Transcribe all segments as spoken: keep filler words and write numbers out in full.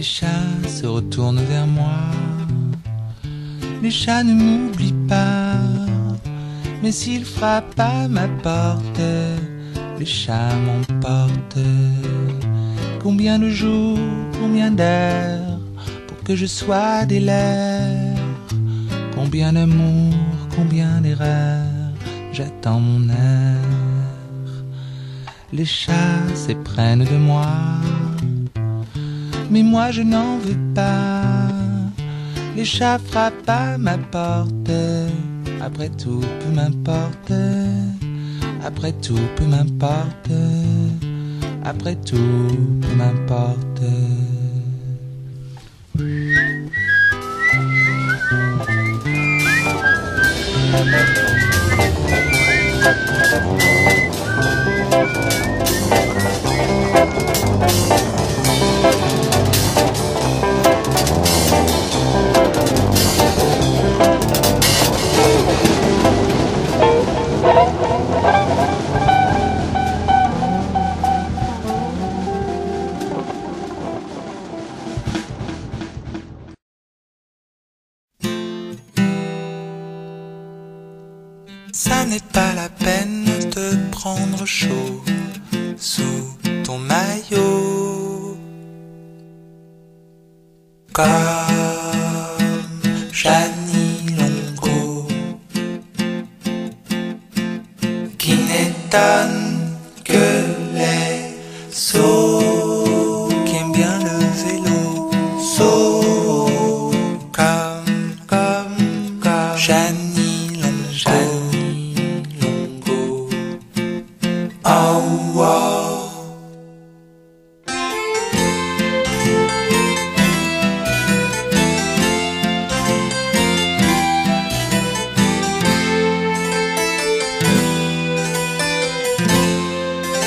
chats se retournent vers moi. Les chats ne m'oublient pas, mais s'ils frappent à ma porte, les chats m'emportent. Combien de jours, combien d'heures pour que je sois des leurs? Combien d'amour, combien d'erreurs, j'attends mon heure. Les chats s'éprennent de moi, mais moi je n'en veux pas. Les chats frappent à ma porte, après tout peu m'importe. Après tout peu m'importe. Après tout peu m'importe. Ça n'est pas la peine de prendre chaud sous ton maillot. Comme Jeannie Longo, qui n'étonne que les sots, qui aiment bien le vélo. Sots, comme, comme, comme Jeannie Longo. Oh, oh.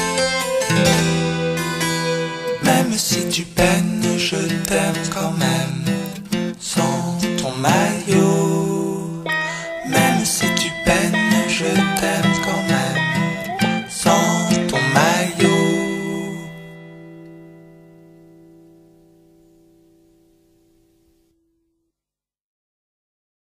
Même si tu peines, je t'aime quand même.